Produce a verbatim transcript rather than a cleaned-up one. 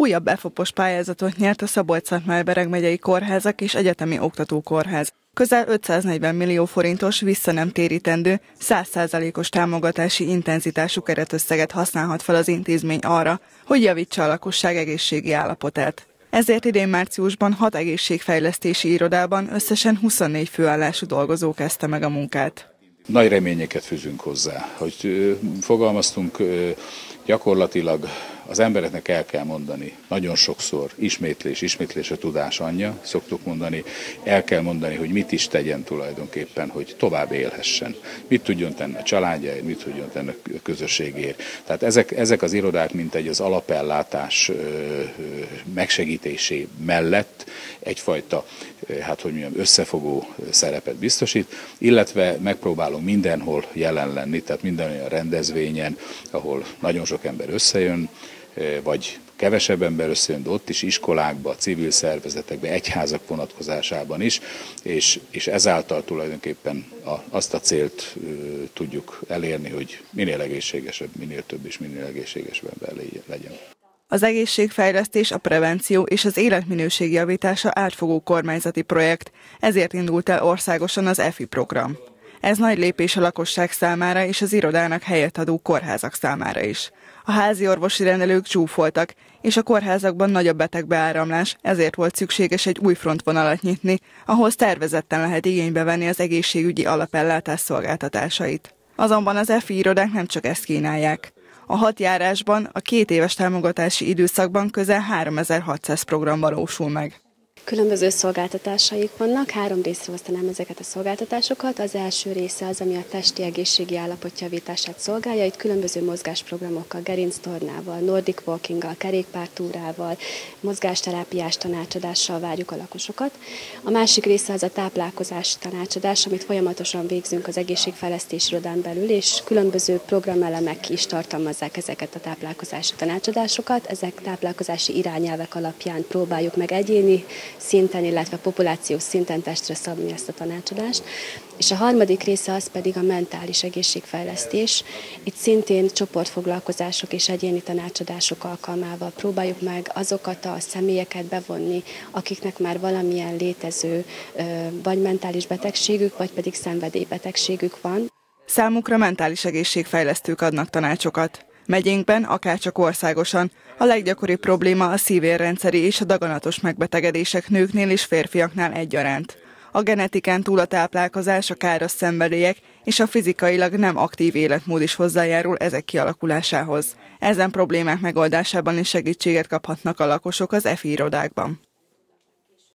újabb F O P-os pályázatot nyert a Szabolcs-Szatmár-Bereg megyei kórházak és egyetemi oktatókórház. Közel ötszáznegyven millió forintos vissza nem térítendő, száz százalékos támogatási intenzitású keretösszeget használhat fel az intézmény arra, hogy javítsa a lakosság egészségi állapotát. Ezért idén márciusban hat egészségfejlesztési irodában összesen huszonnégy főállású dolgozó kezdte meg a munkát. Nagy reményeket fűzünk hozzá, hogy fogalmaztunk, gyakorlatilag az embereknek el kell mondani, nagyon sokszor, ismétlés, ismétlés a tudás anyja, szoktuk mondani, el kell mondani, hogy mit is tegyen tulajdonképpen, hogy tovább élhessen. Mit tudjon tenni a családjáért, mit tudjon tenni a közösségért. Tehát ezek, ezek az irodák, mint egy az alapellátás megsegítésé mellett egyfajta, hát hogy mondjam, összefogó szerepet biztosít, illetve megpróbálunk mindenhol jelen lenni, tehát minden olyan rendezvényen, ahol nagyon sok ember összejön, vagy kevesebb ember összejön, de ott is iskolákba, civil szervezetekbe, egyházak vonatkozásában is, és, és ezáltal tulajdonképpen a, azt a célt ö, tudjuk elérni, hogy minél egészségesebb, minél több és minél egészségesebb ember legyen. Az egészségfejlesztés, a prevenció és az életminőség javítása átfogó kormányzati projekt, ezért indult el országosan az E F I program. Ez nagy lépés a lakosság számára és az irodának helyet adó kórházak számára is. A házi orvosi rendelők zsúfoltak, és a kórházakban nagy a betegbeáramlás, ezért volt szükséges egy új frontvonalat nyitni, ahhoz tervezetten lehet igénybe venni az egészségügyi alapellátás szolgáltatásait. Azonban az E F I irodák nem csak ezt kínálják. A hat járásban, a két éves támogatási időszakban közel háromezer-hatszáz program valósul meg. Különböző szolgáltatásaik vannak, három részre osztanám ezeket a szolgáltatásokat. Az első része az, ami a testi egészségi állapot javítását szolgálja. Itt különböző mozgásprogramokkal, gerinctornával, nordic walkinggal, kerékpártúrával, mozgásterápiás tanácsadással várjuk a lakosokat. A másik része az a táplálkozás tanácsadás, amit folyamatosan végzünk az egészségfejlesztési irodán belül, és különböző programelemek is tartalmazzák ezeket a táplálkozási tanácsadásokat. Ezek táplálkozási irányelvek alapján próbáljuk meg egyéni szinten, illetve populációs szinten testre szabni ezt a tanácsadást. És a harmadik része az pedig a mentális egészségfejlesztés. Itt szintén csoportfoglalkozások és egyéni tanácsadások alkalmával próbáljuk meg azokat a személyeket bevonni, akiknek már valamilyen létező vagy mentális betegségük, vagy pedig szenvedélybetegségük van. Számukra mentális egészségfejlesztők adnak tanácsokat. Megyénkben, akárcsak országosan, a leggyakoribb probléma a szívérrendszeri és a daganatos megbetegedések nőknél és férfiaknál egyaránt. A genetikán túl a táplálkozás, a káros szenvedélyek és a fizikailag nem aktív életmód is hozzájárul ezek kialakulásához. Ezen problémák megoldásában is segítséget kaphatnak a lakosok az E F I irodákban.